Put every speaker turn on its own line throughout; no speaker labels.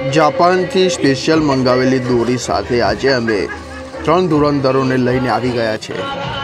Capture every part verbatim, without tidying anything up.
જાપાનથી special મંગાવેલી દોરી સાથે આજે અમે ત્રણ ધુરંધરોને લઈને આવી ગયા છે।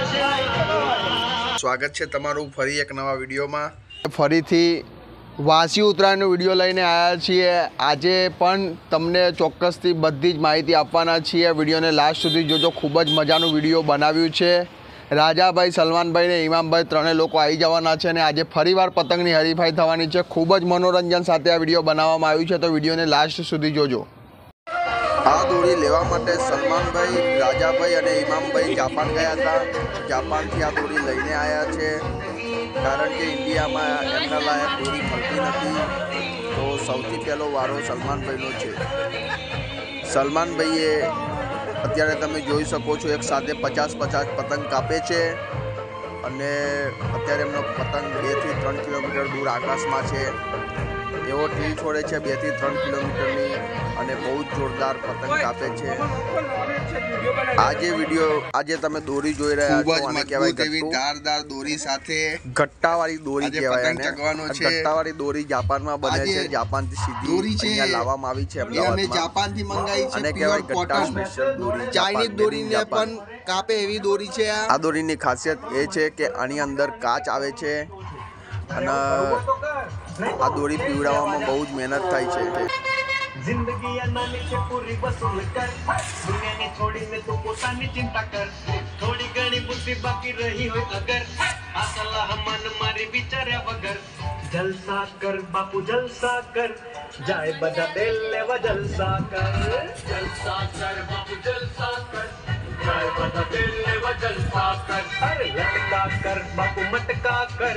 સ્વાગત છે તમારું ફરી એક નવા વિડીયોમાં। ફરીથી વાસી ઉત્તરાયણનો વિડીયો લઈને આવ્યા છીએ। આજે પણ તમને ચોક્કસથી બધી જ માહિતી આપવાના છીએ। વિડીયોને લાસ્ટ સુધી જોજો, ખૂબ જ મજાનું વિડીયો બનાવ્યું છે। રાજાભાઈ, સલમાનભાઈ ને ઇમામભાઈ ત્રણેય લોકો આવી જવાના છે અને આજે ફરીવાર પતંગની હરીફાઈ થવાની છે। ખૂબ જ મનોરંજન સાથે આ વિડીયો બનાવવામાં આવ્યું છે, તો વિડીયોને લાસ્ટ સુધી જોજો। આ દોરી લેવા માટે સલમાનભાઈ, રાજાભાઈ અને ઇમામભાઈ જાપાન ગયા હતા। જાપાનથી આ દોરી લઈને આવ્યા છે, કારણ કે ઇન્ડિયામાં એમના લાયક દોરી મળતી નથી। તો સૌથી પહેલો વારો સલમાનભાઈનો છે। સલમાનભાઈએ અત્યારે તમે જોઈ શકો છો એક સાથે પચાસ પચાસ પતંગ કાપે છે અને અત્યારે એમનો પતંગ બેથી ત્રણ કિલોમીટર દૂર આકાશમાં છે। એવો ટીલ છોડે છે બેથી ત્રણ કિલોમીટરની અને બહુ જ જોરદાર પતંગ કાપે છે। આજે વિડીયો આજે તમે દોરી જોઈ રહ્યા છો, આને કહેવાય ગટ્ટુ। ધારદાર દોરી સાથે ગટ્ટાવાળી દોરી કહેવાય આને। ગટ્ટાવાળી દોરી જાપાનમાં બને છે, જાપાનથી સીધી અહીંયા લાવવામાં આવી છે અમદાવાદમાં। જાપાનથી મંગાવી છે, આને કહેવાય ગટ્ટા સ્પેશિયલ દોરી। ચાઇનીઝ દોરીને પણ કાપે એવી દોરી છે આ। આ દોરીની ખાસિયત એ છે કે આની અંદર કાચ આવે છે અને આ દોરી પીવડાવવામાં બહુ જ મહેનત થાય છે।
जिंदगी अनानी से पूरी वसूल कर, दुनिया ने छोड़ी ने तो पोतानी चिंता कर, थोड़ी घणी बुद्धि बाकी रही हो अगर, आ सलाह मन मारी विचार्या वगर, जलसा कर बापू जलसा कर, जाए बधा दिल लेवा जलसा कर, जलसा कर बापू जलसा कर, जाए बधा दिल लेवा जलसा कर, अरे लटका कर बापू मटका कर।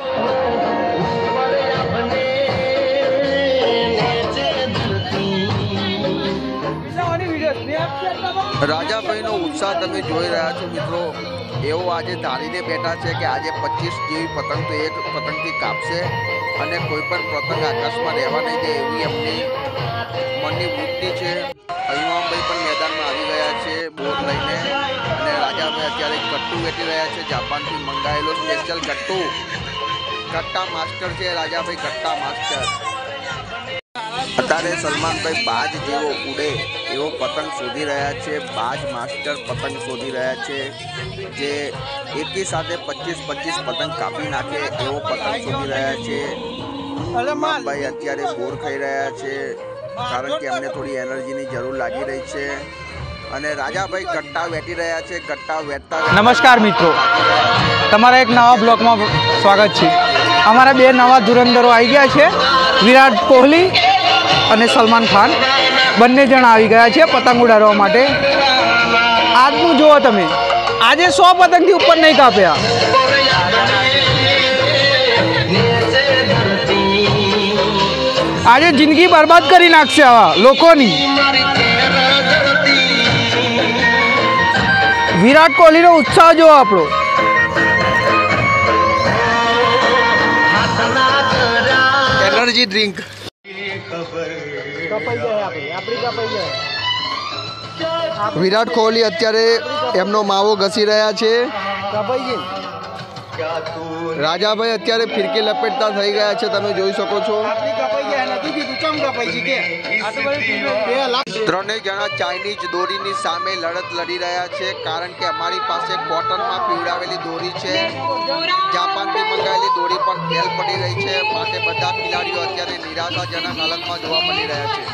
રાજાભાઈનો ઉત્સાહ તમે જોઈ રહ્યા છો મિત્રો। એવો આજે ધારીને બેઠા છે કે આજે પચીસ જેવી પતંગ તો એક પતંગથી કાપશે અને કોઈ પણ પતંગ આકાશમાં રહેવા નહીં દે એવી એમની મનની વૃત્તિ છે। ઇમામભાઈ પણ મેદાનમાં આવી ગયા છે બોર લઈને અને રાજાભાઈ અત્યારે ગટ્ટુ વેચી રહ્યા છે, જાપાનથી મંગાવેલો સ્પેશિયલ ગટ્ટુ। ગટ્ટા માસ્ટર છે રાજાભાઈ, ગટ્ટા માસ્ટર। અત્યારે સલમાનભાઈ બાજ જેવો ઉડે એવો પતંગ શોધી રહ્યા છે। બાજ માસ્ટર પતંગ શોધી રહ્યા છે, જે એકી સાથે પચીસ પચીસ પતંગ કાપી નાખે એવો પતંગ શોધી રહ્યા છે। સલમાનભાઈ અત્યારે બોર ખાઈ રહ્યા છે, કારણ કે એમને થોડી એનર્જીની જરૂર લાગી રહી છે અને રાજાભાઈ ગટ્ટા વેટી રહ્યા છે। ગટ્ટા વેટતા
નમસ્કાર મિત્રો, તમારા એક નવા બ્લોગમાં સ્વાગત છે। અમારા બે નવા ધુરંધરો આવી ગયા છે, વિરાટ કોહલી અને સલમાન ખાન બંને જણ આવી ગયા છે પતંગ ઉડાડવા માટે। આજનું જુઓ તમે, આજે સો પતંગથી ઉપર નહીં કાપ્યા। આજે જિંદગી બરબાદ કરી નાખશે આવા લોકોની। વિરાટ કોહલીનો ઉત્સાહ જો આપણો।
એનર્જી ડ્રિંક વિરાટ કોહલી અત્યારે એમનો માવો ઘસી રહ્યા છે। રાજાભાઈ અત્યારે ફિરકી લપેટતા થઈ ગયા છે, તમે જોઈ શકો છો। ત્રણેય જણા ચાઇનીઝ દોરીની સામે લડત લડી રહ્યા છે, કારણ કે અમારી પાસે કોટનમાં પીવડાવેલી દોરી છે, જાપાનથી મંગાવેલી દોરી પણ ફેલ પડી રહી છે, માટે બધા ખેલાડીઓ અત્યારે નિરાશાજનક હાલતમાં જોવા મળી રહ્યા છે।